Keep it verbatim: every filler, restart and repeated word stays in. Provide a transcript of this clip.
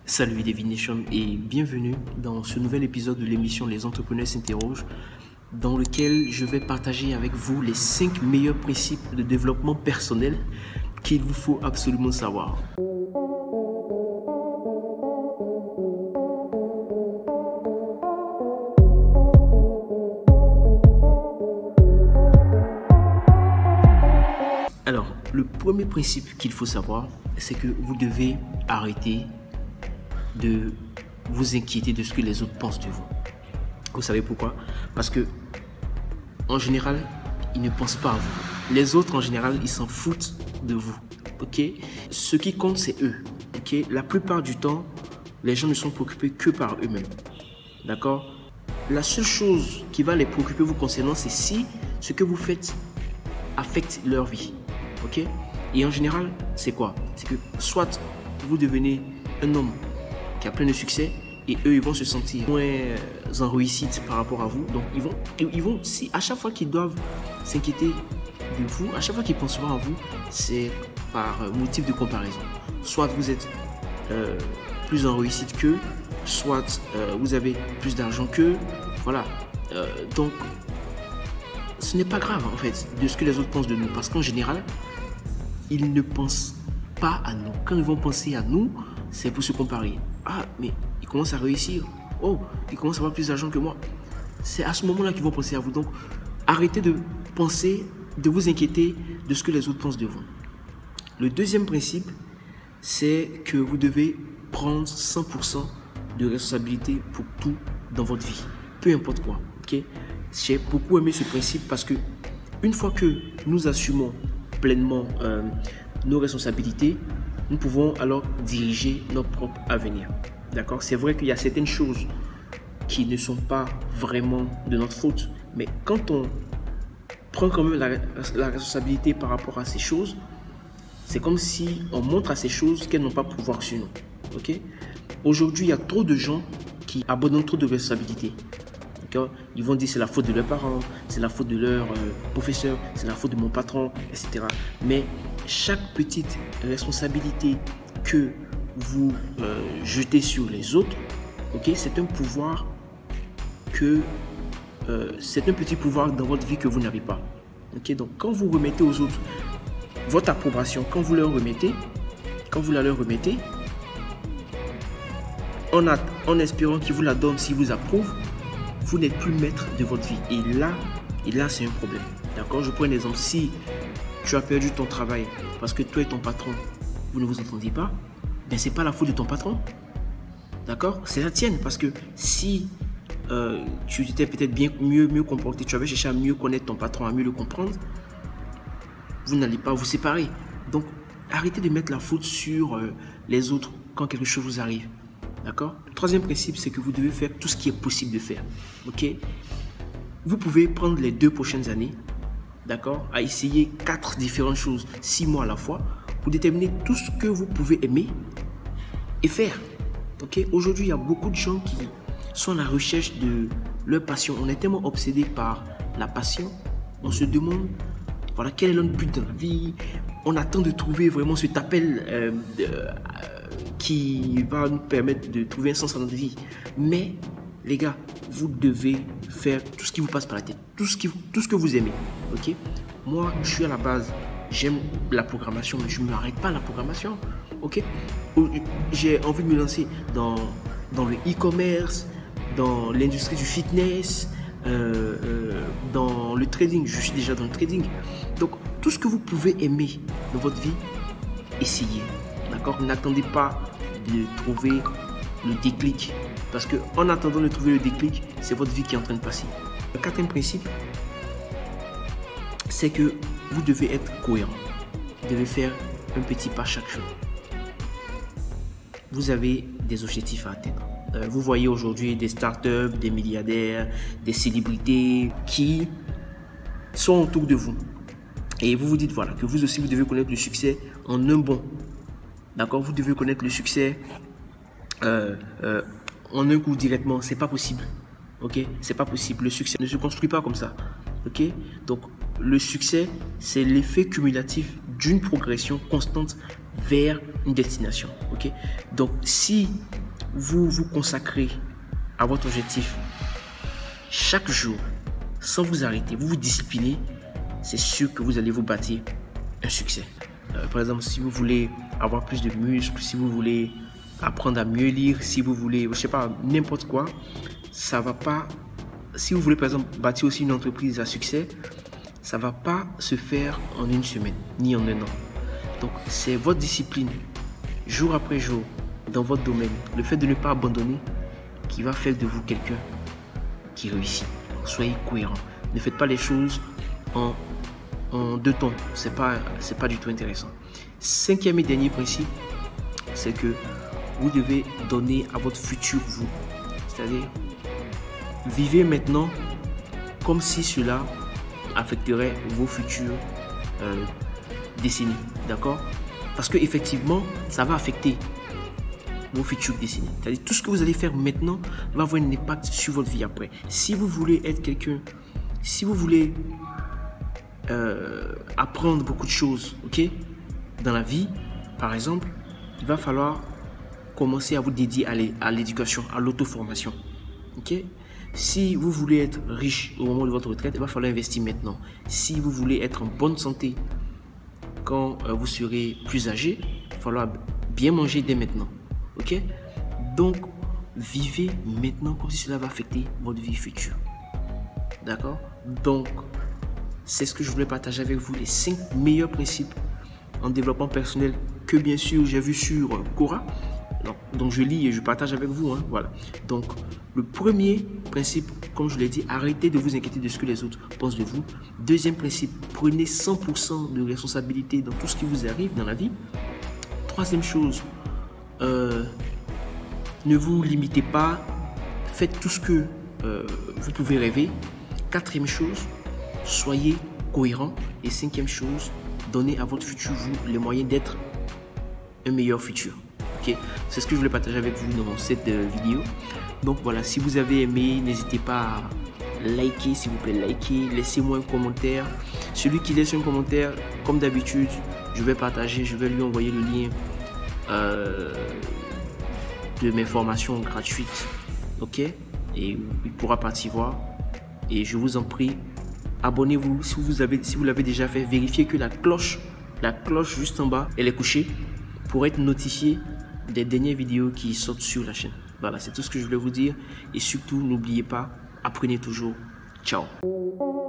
Salut David Nechom et bienvenue dans ce nouvel épisode de l'émission Les Entrepreneurs s'interrogent, dans lequel je vais partager avec vous les cinq meilleurs principes de développement personnel qu'il vous faut absolument savoir. Alors, le premier principe qu'il faut savoir, c'est que vous devez arrêter de vous inquiéter de ce que les autres pensent de vous. Vous savez pourquoi? Parce que, en général, ils ne pensent pas à vous. Les autres, en général, ils s'en foutent de vous. Ok? Ce qui compte, c'est eux. Ok? La plupart du temps, les gens ne sont préoccupés que par eux-mêmes. D'accord? La seule chose qui va les préoccuper vous concernant, c'est si ce que vous faites affecte leur vie. Ok? Et en général, c'est quoi? C'est que soit vous devenez un homme qui a plein de succès et eux ils vont se sentir moins en réussite par rapport à vous, donc ils vont, ils vont si à chaque fois qu'ils doivent s'inquiéter de vous, à chaque fois qu'ils pensent à vous, c'est par motif de comparaison. Soit vous êtes euh, plus en réussite qu'eux, soit euh, vous avez plus d'argent qu'eux, voilà. Euh, donc ce n'est pas grave en fait de ce que les autres pensent de nous, parce qu'en général ils ne pensent pas à nous. Quand ils vont penser à nous, c'est pour se comparer. Ah, mais il commence à réussir. Oh, il commence à avoir plus d'argent que moi. C'est à ce moment-là qu'ils vont penser à vous. Donc, arrêtez de penser, de vous inquiéter de ce que les autres pensent de vous. Le deuxième principe, c'est que vous devez prendre cent pour cent de responsabilité pour tout dans votre vie. Peu importe quoi. Okay? J'ai beaucoup aimé ce principe parce que une fois que nous assumons pleinement euh, nos responsabilités, nous pouvons alors diriger notre propre avenir. D'accord? C'est vrai qu'il y a certaines choses qui ne sont pas vraiment de notre faute, mais quand on prend quand même la, la responsabilité par rapport à ces choses, c'est comme si on montre à ces choses qu'elles n'ont pas pouvoir sur nous. Ok? Aujourd'hui, il y a trop de gens qui abandonnent trop de responsabilités. D'accord? Ils vont dire c'est la faute de leurs parents, c'est la faute de leur euh, professeur, c'est la faute de mon patron, et cetera. Mais chaque petite responsabilité que vous euh, jetez sur les autres, okay, c'est un pouvoir que euh, c'est un petit pouvoir dans votre vie que vous n'avez pas. Okay, donc quand vous remettez aux autres votre approbation, quand vous leur remettez, quand vous la leur remettez, en, a, en espérant qu'ils vous la donnent s'ils vous approuvent, vous n'êtes plus maître de votre vie. Et là, et là c'est un problème. D'accord? Je prends un exemple. Si tu as perdu ton travail parce que toi et ton patron, vous ne vous entendiez pas, ben c'est pas la faute de ton patron. D'accord? C'est la tienne. Parce que si euh, tu étais peut-être bien mieux, mieux comporté, tu avais cherché à mieux connaître ton patron, à mieux le comprendre, vous n'allez pas vous séparer. Donc, arrêtez de mettre la faute sur euh, les autres quand quelque chose vous arrive. D'accord? Le troisième principe, c'est que vous devez faire tout ce qui est possible de faire. Ok? Vous pouvez prendre les deux prochaines années, d'accord, à essayer quatre différentes choses, six mois à la fois, pour déterminer tout ce que vous pouvez aimer et faire. Ok? Aujourd'hui, il y a beaucoup de gens qui sont à la recherche de leur passion. On est tellement obsédé par la passion, on se demande, voilà, quel est notre but dans la vie. On attend de trouver vraiment cet appel euh, de, euh, qui va nous permettre de trouver un sens à notre vie. Mais, les gars, vous devez faire tout ce qui vous passe par la tête, tout ce, qui, tout ce que vous aimez. Ok? Moi, je suis à la base, j'aime la programmation, mais je ne m'arrête pas à la programmation. Ok? J'ai envie de me lancer dans, dans le e-commerce, dans l'industrie du fitness, euh, euh, dans le trading. Je suis déjà dans le trading. Donc, tout ce que vous pouvez aimer dans votre vie, essayez. D'accord? N'attendez pas de trouver le déclic. Parce qu'en attendant de trouver le déclic, c'est votre vie qui est en train de passer. Le quatrième principe, c'est que vous devez être cohérent. Vous devez faire un petit pas chaque jour. Vous avez des objectifs à atteindre. Euh, vous voyez aujourd'hui des startups, des milliardaires, des célébrités qui sont autour de vous. Et vous vous dites voilà, que vous aussi, vous devez connaître le succès en un bond. D'accord? Vous devez connaître le succès euh, euh, en un coup directement. C'est pas possible. Ok? C'est pas possible. Le succès ne se construit pas comme ça. Ok? Donc, le succès, c'est l'effet cumulatif d'une progression constante vers une destination. Ok, donc si vous vous consacrez à votre objectif chaque jour sans vous arrêter, vous vous disciplinez, c'est sûr que vous allez vous bâtir un succès. Euh, par exemple, si vous voulez avoir plus de muscles, si vous voulez apprendre à mieux lire, si vous voulez, je sais pas, n'importe quoi, ça va pas. Si vous voulez par exemple bâtir aussi une entreprise à succès, ça va pas se faire en une semaine ni en un an. Donc c'est votre discipline jour après jour dans votre domaine, le fait de ne pas abandonner qui va faire de vous quelqu'un qui réussit. Soyez cohérent. Ne faites pas les choses en, en deux temps. C'est pas, c'est pas du tout intéressant. Cinquième et dernier principe, c'est que vous devez donner à votre futur vous. C'est-à-dire, vivez maintenant comme si cela affecterait vos futures euh, décennies. D'accord? Parce que effectivement, ça va affecter vos futures décennies. C'est-à-dire tout ce que vous allez faire maintenant va avoir un impact sur votre vie après. Si vous voulez être quelqu'un, si vous voulez euh, apprendre beaucoup de choses, ok, dans la vie, par exemple, il va falloir commencer à vous dédier à l'éducation, à l'auto-formation. Ok. Si vous voulez être riche au moment de votre retraite, il va falloir investir maintenant. Si vous voulez être en bonne santé quand euh, vous serez plus âgé, il va falloir bien manger dès maintenant. Ok, donc vivez maintenant comme si cela va affecter votre vie future. D'accord? Donc, c'est ce que je voulais partager avec vous, les cinq meilleurs principes en développement personnel que bien sûr j'ai vu sur Quora. Donc, donc je lis et je partage avec vous. Hein, voilà. Donc, le premier principe, comme je l'ai dit, arrêtez de vous inquiéter de ce que les autres pensent de vous. Deuxième principe, prenez cent pour cent de responsabilité dans tout ce qui vous arrive dans la vie. Troisième chose, Euh, ne vous limitez pas, faites tout ce que euh, vous pouvez rêver. Quatrième chose, soyez cohérent. Et cinquième chose, donnez à votre futur vous les moyens d'être un meilleur futur. Ok, c'est ce que je voulais partager avec vous dans cette euh, vidéo. Donc voilà, si vous avez aimé, n'hésitez pas à liker, s'il vous plaît, liker, laissez-moi un commentaire. Celui qui laisse un commentaire, comme d'habitude, je vais partager, je vais lui envoyer le lien Euh, de mes formations gratuites, ok, et il pourra partir voir. Et je vous en prie, abonnez-vous si vous avez, si vous l'avez déjà fait. Vérifiez que la cloche, la cloche juste en bas, elle est couchée pour être notifié des dernières vidéos qui sortent sur la chaîne. Voilà, c'est tout ce que je voulais vous dire. Et surtout, n'oubliez pas, apprenez toujours. Ciao.